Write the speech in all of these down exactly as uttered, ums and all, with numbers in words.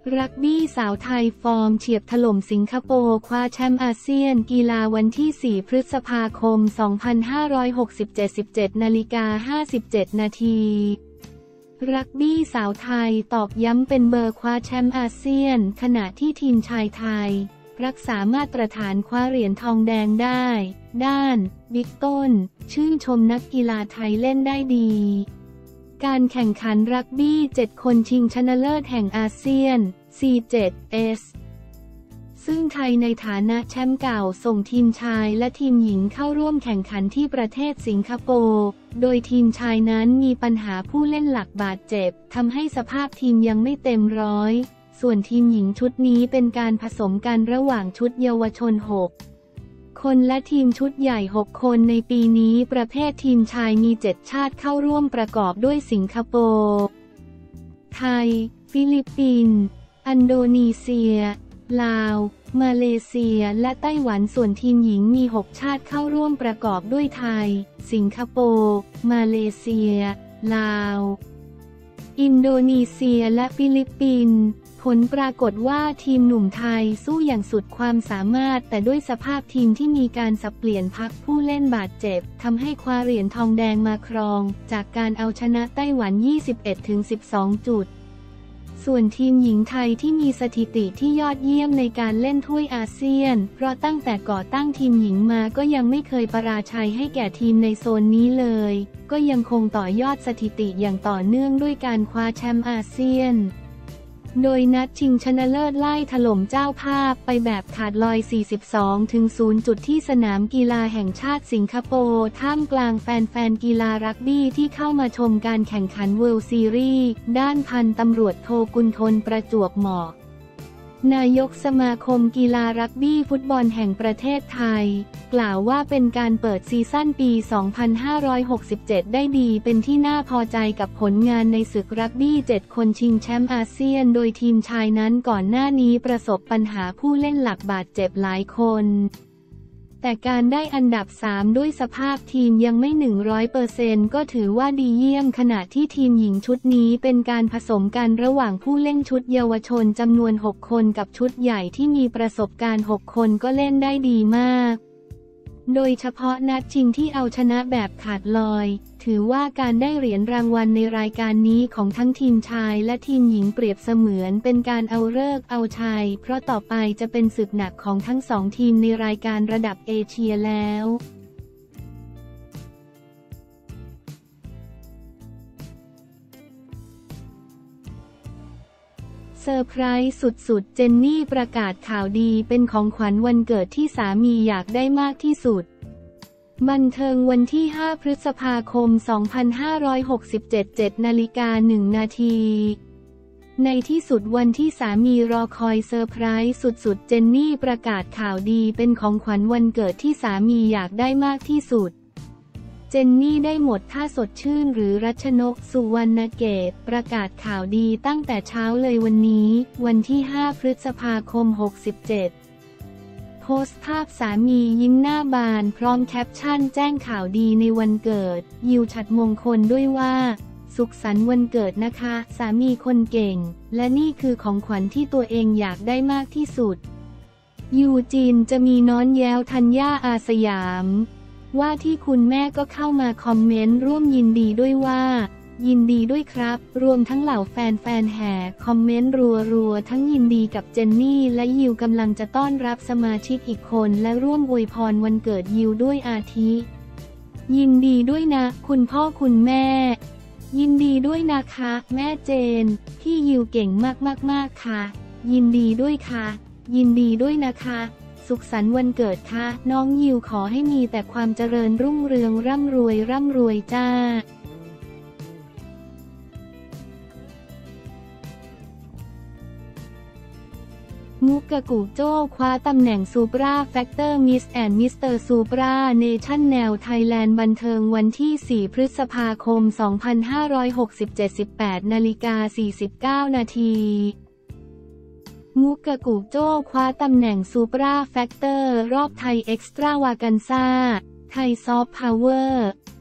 รักบี้สาวไทยฟอร์มเฉียบถล่มสิงคโปร์คว้าแชมป์อาเซียนกีฬาวันที่ สี่ พฤษภาคม สองพันห้าร้อยหกสิบเจ็ด สิบเจ็ดนาฬิกาห้าสิบเจ็ดนาทีรักบี้สาวไทยตอกย้ำเป็นเบอร์คว้าแชมป์อาเซียนขณะที่ทีมชายไทยรักษามาตรฐานคว้าเหรียญทองแดงได้ด้านบิ๊กต้นชื่นชมนักกีฬาไทยเล่นได้ดีการแข่งขันรักบี้เจ็ดคนชิงชนะเลิศแห่งอาเซียน ซี เจ็ด เอส ซึ่งไทยในฐานะแชมป์เก่าส่งทีมชายและทีมหญิงเข้าร่วมแข่งขันที่ประเทศสิงคโปร์โดยทีมชายนั้นมีปัญหาผู้เล่นหลักบาดเจ็บทำให้สภาพทีมยังไม่เต็มร้อยส่วนทีมหญิงชุดนี้เป็นการผสมกันระหว่างชุดเยาวชนหกคนและทีมชุดใหญ่หกคนในปีนี้ประเภททีมชายมีเจ็ดชาติเข้าร่วมประกอบด้วยสิงคโปร์ไทยฟิลิปปินส์อินโดนีเซียลาวมาเลเซียและไต้หวันส่วนทีมหญิงมีหกชาติเข้าร่วมประกอบด้วยไทยสิงคโปร์มาเลเซียลาวอินโดนีเซียและฟิลิปปินส์ผลปรากฏว่าทีมหนุ่มไทยสู้อย่างสุดความสามารถแต่ด้วยสภาพทีมที่มีการสับเปลี่ยนพักผู้เล่นบาดเจ็บทำให้คว้าเหรียญทองแดงมาครองจากการเอาชนะไต้หวัน ยี่สิบเอ็ดถึงสิบสอง จุดส่วนทีมหญิงไทยที่มีสถิติที่ยอดเยี่ยมในการเล่นถ้วยอาเซียนเพราะตั้งแต่ก่อตั้งทีมหญิงมาก็ยังไม่เคยประราชัยให้แก่ทีมในโซนนี้เลยก็ยังคงต่อยอดสถิติอย่างต่อเนื่องด้วยการคว้าแชมป์อาเซียนโดยนัดชิงชนะเลิศไล่ถล่มเจ้าภาพไปแบบขาดลอย สี่สิบสองถึงศูนย์ จุดที่สนามกีฬาแห่งชาติสิงคโปร์ท่ามกลางแฟนๆกีฬารักบี้ที่เข้ามาชมการแข่งขันเวิลด์ซีรีส์ด้านพันตำรวจโทกุลทนประจวบเหมาะนายกสมาคมกีฬารักบี้ฟุตบอลแห่งประเทศไทยกล่าวว่าเป็นการเปิดซีซั่นปี สองพันห้าร้อยหกสิบเจ็ด ได้ดีเป็นที่น่าพอใจกับผลงานในศึกรักบี้เจ็ดคนชิงแชมป์อาเซียนโดยทีมชายนั้นก่อนหน้านี้ประสบปัญหาผู้เล่นหลักบาดเจ็บหลายคนแต่การได้อันดับสามด้วยสภาพทีมยังไม่ หนึ่งร้อยเปอร์เซ็นต์ ก็ถือว่าดีเยี่ยมขณะที่ทีมหญิงชุดนี้เป็นการผสมกันระหว่างผู้เล่นชุดเยาวชนจำนวนหกคนกับชุดใหญ่ที่มีประสบการณ์หกคนก็เล่นได้ดีมากโดยเฉพาะนัดชิงที่เอาชนะแบบขาดลอยถือว่าการได้เหรียญรางวัลในรายการนี้ของทั้งทีมชายและทีมหญิงเปรียบเสมือนเป็นการเอาฤกษ์เอาชัยเพราะต่อไปจะเป็นศึกหนักของทั้งสองทีมในรายการระดับเอเชียแล้วเซอร์ไพรส์สุดๆเจนนี่ประกาศข่าวดีเป็นของขวัญวันเกิดที่สามีอยากได้มากที่สุดบันเทิงวันที่ห้าพฤษภาคม สองพันห้าร้อยหกสิบเจ็ด เจ็ดนาฬิกาหนึ่งนาทีในที่สุดวันที่สามีรอคอยเซอร์ไพรส์สุดๆเจนนี่ประกาศข่าวดีเป็นของขวัญวันเกิดที่สามีอยากได้มากที่สุดเจนนี่ได้หมดท่าสดชื่นหรือรัชนกสุวรรณเกตประกาศข่าวดีตั้งแต่เช้าเลยวันนี้วันที่ห้าพฤษภาคมหกสิบเจ็ดโพสต์ภาพสามียิ้มหน้าบานพร้อมแคปชั่นแจ้งข่าวดีในวันเกิดยิวฉัตรมงคลด้วยว่าสุขสันต์วันเกิดนะคะสามีคนเก่งและนี่คือของขวัญที่ตัวเองอยากได้มากที่สุดยูจีนจะมีน้อนแย้วธัญญาอาสยามว่าที่คุณแม่ก็เข้ามาคอมเมนต์ร่วมยินดีด้วยว่ายินดีด้วยครับรวมทั้งเหล่าแฟนๆแห่คอมเมนต์รัวๆทั้งยินดีกับเจนนี่และยิวกำลังจะต้อนรับสมาชิกอีกคนและร่วมอวยพรวันเกิดยิวด้วยอาทิยินดีด้วยนะคุณพ่อคุณแม่ยินดีด้วยนะคะแม่เจนที่ยิวเก่งมากๆๆค่ะยินดีด้วยค่ะยินดีด้วยนะคะสุขสันต์วันเกิดค่ะน้องยิวขอให้มีแต่ความเจริญรุ่งเรืองร่ำรวยร่ำรวยจ้ามุกกะกูโจ้คว้าตำแหน่งซูปราแฟกเตอร์มิสแอนด์มิสเตอร์ซูปราเนชั่นแนลไทยแลนด์บันเทิงวันที่สี่พฤษภาคมสองพันห้าร้อยหกสิบเจ็ด สิบแปดนาฬิกาสี่สิบเก้านาทีมุกกะกูโจ้คว้าตำแหน่งซูปราแฟกเตอร์รอบไทยเอ็กซ์ตร้าวากันซ่าไทยซอฟต์พาวเวอร์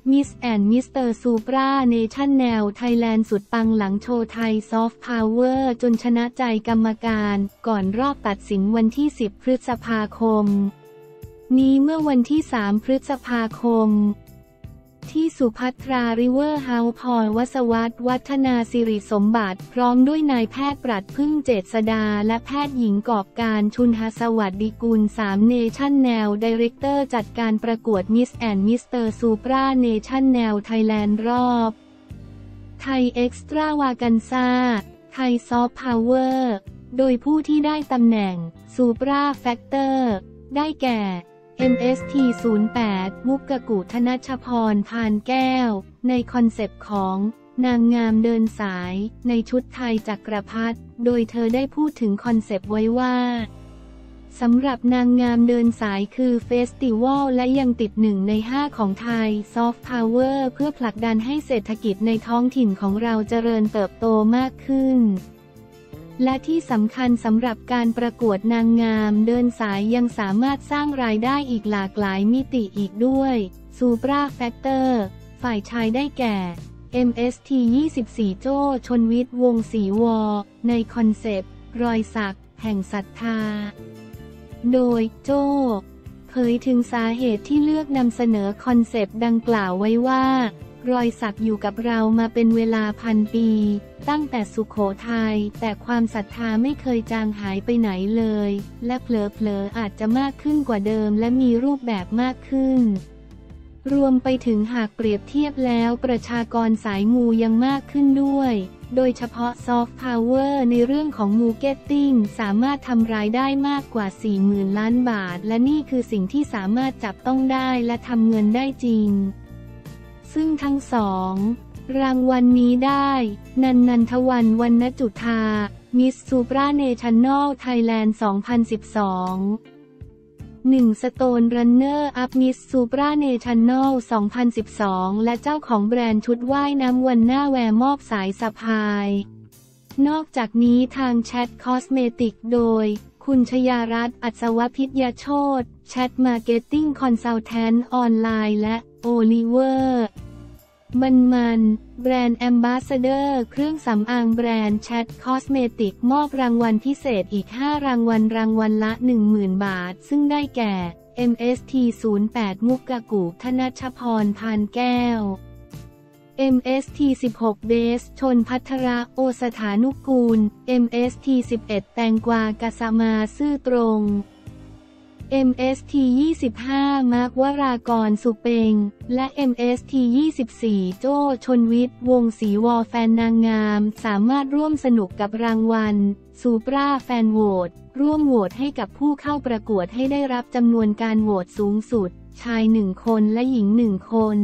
มิสแอนด์มิสเตอร์ซูปราเนชั่นแนลไทยแลนด์สุดปังหลังโชว์ไทยซอฟต์พาวเวอร์จนชนะใจกรรมการก่อนรอบตัดสินวันที่สิบพฤษภาคมนี้เมื่อวันที่สามพฤษภาคมที่สุภัทราริเวอร์เฮาส์พรวสวัฒน์วัฒนาสิริสมบัติพร้อมด้วยนายแพทย์ปรัชพึ่งเจษฎาและแพทย์หญิงกอบการชุนหสวัสดิกุลสามเนชั่นแนลไดเรคเตอร์จัดการประกวดมิสแอนด์มิสเตอร์ซูปราเนชั่นแนลไทยแลนด์รอบไทยเอ็กซ์ตร้าวากันซาไทยซอฟต์พาวเวอร์โดยผู้ที่ได้ตำแหน่งซูปราแฟกเตอร์ได้แก่ เอ็ม เอส ที ศูนย์ แปด มุกกกุธนชพรพานแก้วในคอนเซปต์ของนางงามเดินสายในชุดไทยจักรพรรดิโดยเธอได้พูดถึงคอนเซปต์ไว้ว่าสำหรับนางงามเดินสายคือเฟสติวัลและยังติดหนึ่งในห้าของไทยซอฟต์พาวเวอร์เพื่อผลักดันให้เศรษฐกิจในท้องถิ่นของเราเจริญเติบโตมากขึ้นและที่สำคัญสำหรับการประกวดนางงามเดินสายยังสามารถสร้างรายได้อีกหลากหลายมิติอีกด้วยซูปราแฟกเตอร์ฝ่ายชายได้แก่ เอ็ม เอส ที ยี่สิบสี่ โจ้ชนวิทย์วงศ์ศรีวอในคอนเซปต์รอยสักแห่งศรัทธาโดยโจ้เผยถึงสาเหตุที่เลือกนำเสนอคอนเซปต์ดังกล่าวไว้ว่ารอยสักอยู่กับเรามาเป็นเวลาพันปีตั้งแต่สุโขทัยแต่ความศรัทธาไม่เคยจางหายไปไหนเลยและเผลอๆอาจจะมากขึ้นกว่าเดิมและมีรูปแบบมากขึ้นรวมไปถึงหากเปรียบเทียบแล้วประชากรสายมูยังมากขึ้นด้วยโดยเฉพาะซอฟต์พาวเวอร์ในเรื่องของมูเก็ตติ้งสามารถทำรายได้มากกว่า สี่หมื่น ล้านบาทและนี่คือสิ่งที่สามารถจับต้องได้และทำเงินได้จริงซึ่งทั้งสองรางวัล น, นี้ได้นันนันทวรรณ วรรณจุฑามิสซูปราเนชั่นแนลไทยแลนด์ สองพันสิบสอง หนึ่ง สโตนรันเนอร์อัพมิสซูปราเนชั่นแนล สองพันสิบสอง และเจ้าของแบรนด์ชุดว่ายน้ำวันหน้าแวร์มอบสายสะพายนอกจากนี้ทางแชทคอสเมติกโดยคุณชยารัตน์ อัศวพิทยาโชติแชทมาร์เก็ตติ้งคอนซัลแทนท์ออนไลน์และโอลิเวอร์มันมันแบรนด์แอมบาสเดอร์เครื่องสำอางแบรนด์แชทคอสเมติกมอบรางวัลพิเศษอีกห้ารางวัลรางวัลละ หนึ่งหมื่น บาทซึ่งได้แก่ เอ็ม เอส ที ศูนย์ แปด มุกกกุธนชพรพานแก้ว เอ็ม เอส ที สิบหก เบสชนภัทระโอสถานุกูล เอ็ม เอส ที สิบเอ็ด แตงกวากัสมาซื่อตรง เอ็ม เอส ที ยี่สิบห้า มาร์ควรากรสุเปงและ เอ็ม เอส ที ยี่สิบสี่ โจ้ชนวิทย์วงศ์ศรีวอแฟนนางงามสามารถร่วมสนุกกับรางวัลซูปราแฟนโหวตร่วมโหวตให้กับผู้เข้าประกวดให้ได้รับจำนวนการโหวตสูงสุดชายหนึ่งคนและหญิงหนึ่งคน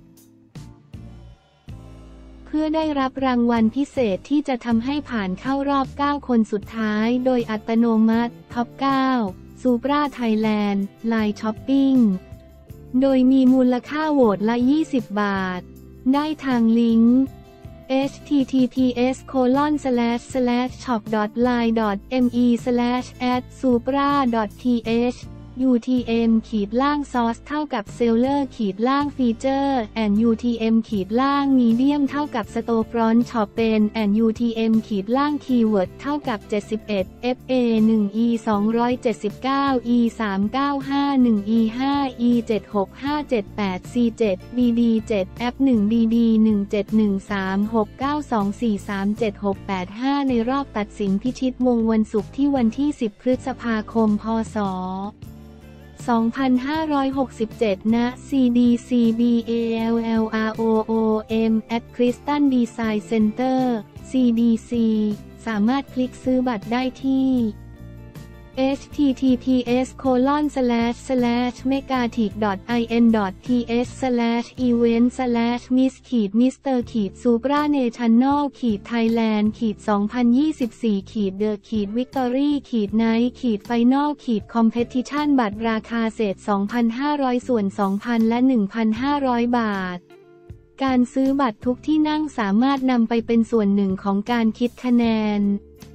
เพื่อได้รับรางวัลพิเศษที่จะทำให้ผ่านเข้ารอบเก้าคนสุดท้ายโดยอัตโนมัติท็อปเก้าซูปราไทยแลนด์ไลน์ช้อปปิ้งโดยมีมูลค่าโหวตละยี่สิบบาทได้ทางลิงก์ เอช ที ที พี เอส โคลอน สแลช สแลช ช็อป ดอท ไลน์ ดอท เอ็ม อี สแลช แอด ซูปรา ดอท ที เอช ยู ที เอ็ม ขีดล่างซอสเท่ากับเซลเลอร์ขีดล่างฟีเจอร์แอนด์ ยู ที เอ็ม ขีดล่างมีเดียมเท่ากับสโตร์ฟรอนต์ช็อปเป็นแอนด์ ยู ที เอ็ม ขีดล่างคีย์เวิร์ดเท่ากับเจ็ดสิบเอ็ด เอฟ เอ หนึ่ง อี สองร้อยเจ็ดสิบเก้า อี สามเก้าห้า หนึ่ง อี ห้า อี เจ็ดหกห้าเจ็ดแปด ซี เจ็ด บี ดี เจ็ด แอป หนึ่ง บี ดี หนึ่ง เจ็ด หนึ่ง สาม หก เก้า สอง สี่ สาม เจ็ด หก แปด ห้าในรอบตัดสินพิชิตมงวันศุกร์ที่วันที่สิบพฤษภาคมพ.ศ. สองพันห้าร้อยหกสิบเจ็ด ณ ซี ดี ซี บี เอ แอล แอล อาร์ โอ โอ เอ็ม at Crystal Design Center ซี ดี ซี สามารถคลิกซื้อบัตรได้ที่ เอช ที ที พี เอส โคลอน สแลช สแลช เมกาทิก ดอท ไอ เอ็น ดอท ที เอช สแลช อีเวนต์ สแลช มิส ขีด มิสเตอร์ ขีด ซูปราเนชั่นแนล ขีด ไทยแลนด์ ขีด สองพันยี่สิบสี่ ขีด เดอะ ขีด วิกตอรี่ ขีด ไนท์ ขีด ไฟนอล ขีด คอมเพทิชันบัตรราคาเศษ สองพันห้าร้อย ส่วน สองพัน และ หนึ่งพันห้าร้อย บาทการซื้อบัตรทุกที่นั่งสามารถนำไปเป็นส่วนหนึ่งของการคิดคะแนน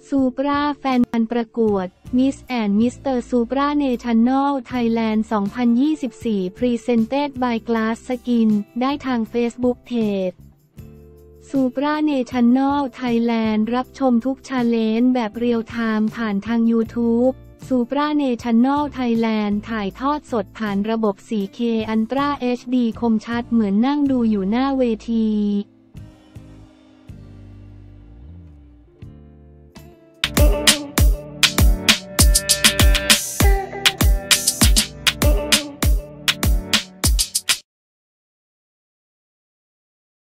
ซูปราแฟนการประกวด Miss and มิสเตอร์ Supra National Thailand สองพันยี่สิบสี่ Presented by Glass Skin ได้ทาง Facebook Page Supra National Thailand รับชมทุกชาเลนจ์แบบเรียลไทม์ผ่านทาง YouTube Supra National Thailand ถ่ายทอดสดผ่านระบบ โฟร์เค Ultra เอช ดี คมชัดเหมือนนั่งดูอยู่หน้าเวที